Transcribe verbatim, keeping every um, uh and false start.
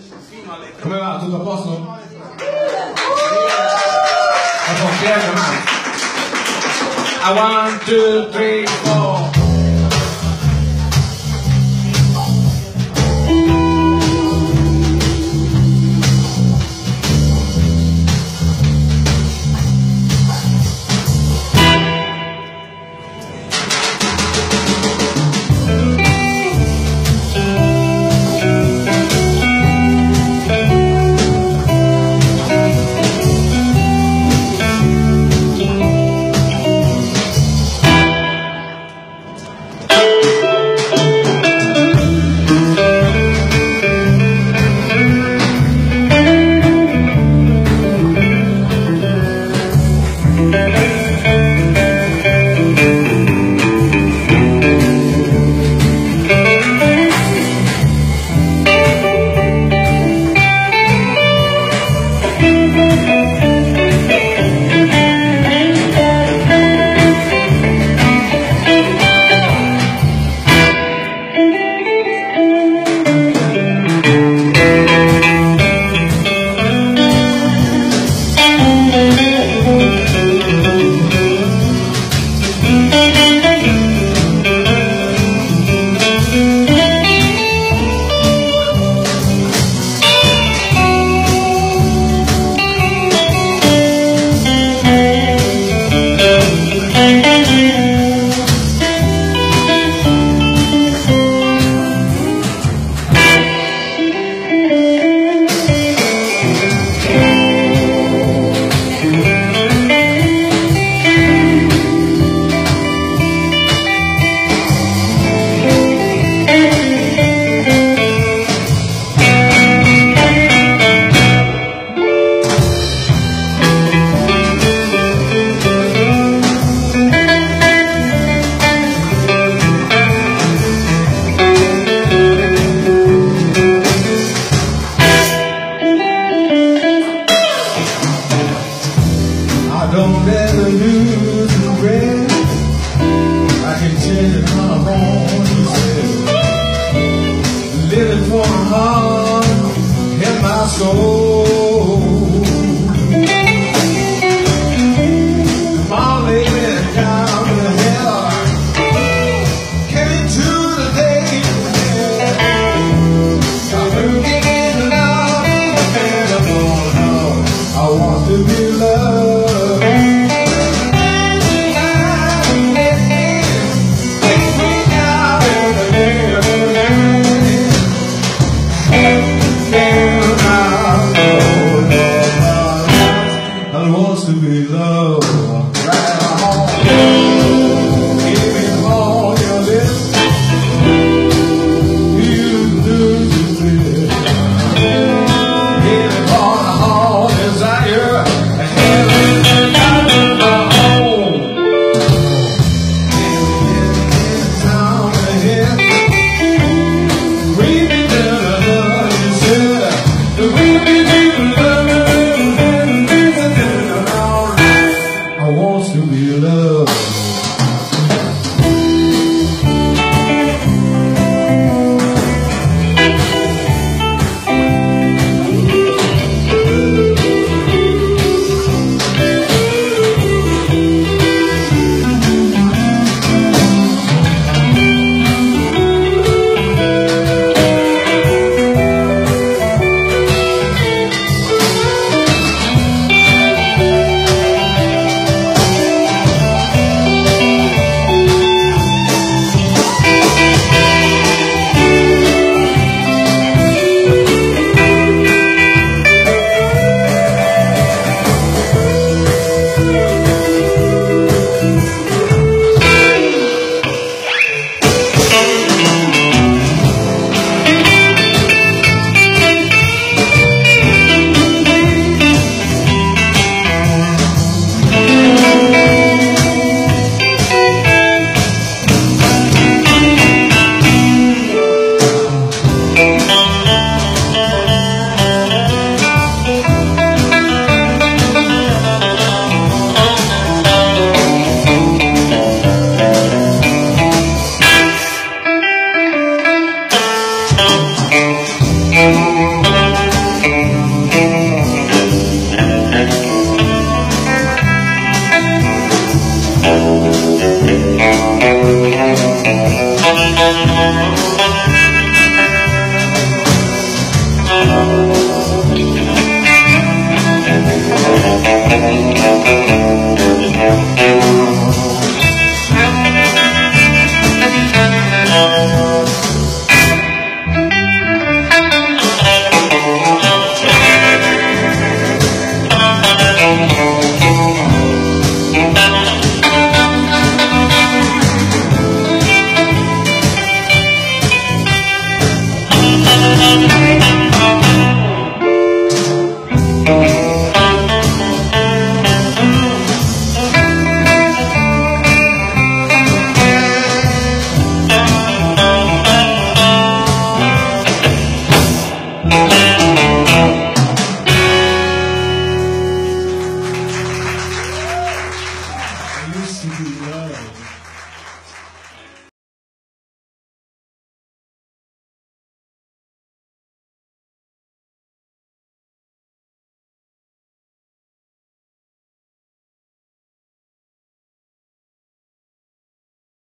Come va? Tutto a posto? A one, two, three, four. Don't ever lose the breath. I can tell you come on, he said, living for my heart and my soul. Mom laid me down in the hell, came to the day I'm looking in love, and I'm gonna know I want to be loved. To be loved, right on. Give me all your lips. You lose it. Give me all the heart desire. And everything I home. In town ahead. We be doing love, you said. We be doing love. I want to be loved. Thank